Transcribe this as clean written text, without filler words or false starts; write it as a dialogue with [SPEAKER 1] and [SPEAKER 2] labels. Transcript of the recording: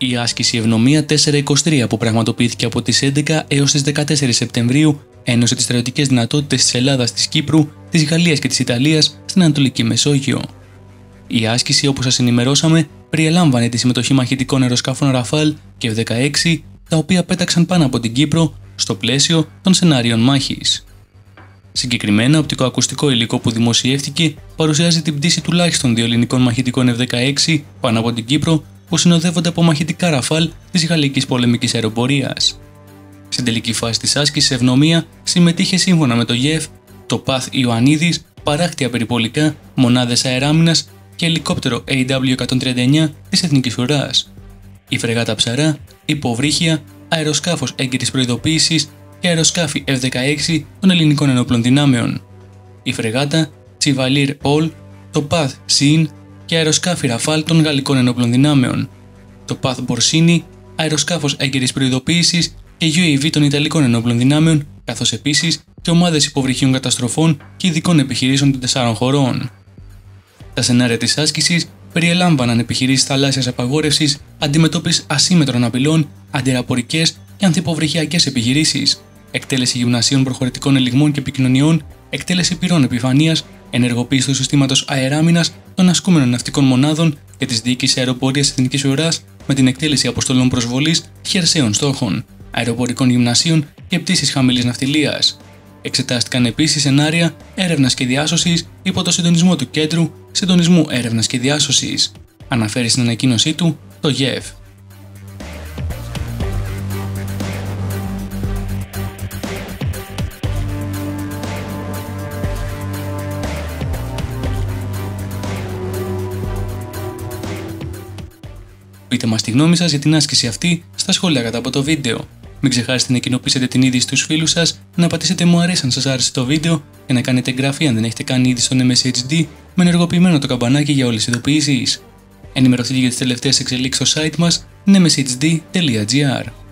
[SPEAKER 1] Η άσκηση Ευνομία 423 που πραγματοποιήθηκε από τις 11 έως τις 14 Σεπτεμβρίου ένωσε τις στρατιωτικές δυνατότητες της Ελλάδας, της Κύπρου, της Γαλλίας και της Ιταλίας στην Ανατολική Μεσόγειο. Η άσκηση, όπως σας ενημερώσαμε, περιελάμβανε τη συμμετοχή μαχητικών αεροσκαφών Rafale και F-16, τα οποία πέταξαν πάνω από την Κύπρο στο πλαίσιο των σενάριων μάχης. Συγκεκριμένα, οπτικοακουστικό υλικό που δημοσιεύτηκε παρουσιάζει την πτήση τουλάχιστον 2 ελληνικών μαχητικών F-16 πάνω από την Κύπρο, που συνοδεύονται από μαχητικά Rafale της Γαλλικής πολεμικής αεροπορίας. Στην τελική φάση της άσκησης Ευνομία συμμετείχε σύμφωνα με το ΓΕΦ το ΠΑΘ Ιωαννίδης, παράκτια περιπολικά, μονάδες αεράμινας και ελικόπτερο AW-139 της Εθνικής Ουράς, η φρεγάτα Ψαρά, υποβρύχια, αεροσκάφος έγκυρης προειδοποίησης και αεροσκάφη F-16 των ελληνικών ενόπλων δυνάμεων, η φρεγάτα Chevalier Paul, το ΠΑΘ ΣΥΝ και αεροσκάφη Rafale των γαλλικών ενόπλων δυνάμεων, το ΠΑΘ Μπορσίνη, αεροσκάφος έγκυρης προειδοποίησης και UAV των Ιταλικών ενόπλων δυνάμεων, καθώς επίσης και ομάδες υποβρυχίων καταστροφών και ειδικών επιχειρήσεων των 4 χωρών. Τα σενάρια της άσκησης περιελάμβαναν επιχειρήσεις θαλάσσιας απαγόρευσης, αντιμετώπισης ασύμμετρων απειλών, αντιαεροπορικές και ανθυποβρυχιακές επιχειρήσεις, εκτέλεση γυμνασίων προχωρητικών ελιγμών και επικοινωνιών, εκτέλεση πυρών επιφανείας, ενεργοποίηση του συστήματος αεράμινας των ασκούμενων ναυτικών μονάδων και της διοίκησης αεροπορίας Εθνικής Ουράς με την εκτέλεση αποστολών προσβολής χερσαίων στόχων, αεροπορικών γυμνασίων και πτήσεις χαμηλής ναυτιλίας. Εξετάστηκαν επίσης σενάρια έρευνας και διάσωσης υπό το συντονισμό του Κέντρου Συντονισμού Έρευνας και Διάσωσης, αναφέρει στην ανακοίνωσή του το ΓΕΦ. Πείτε μας τη γνώμη σας για την άσκηση αυτή στα σχόλια κάτω από το βίντεο. Μην ξεχάσετε να κοινοποιήσετε την είδηση στους φίλους σας, να πατήσετε μου αρέσει αν σας άρεσε το βίντεο και να κάνετε εγγραφή αν δεν έχετε κάνει ήδη στο MSHD με ενεργοποιημένο το καμπανάκι για όλες τις ειδοποιήσεις. Ενημερωθείτε για τις τελευταίες εξελίξεις στο site μας mshd.gr.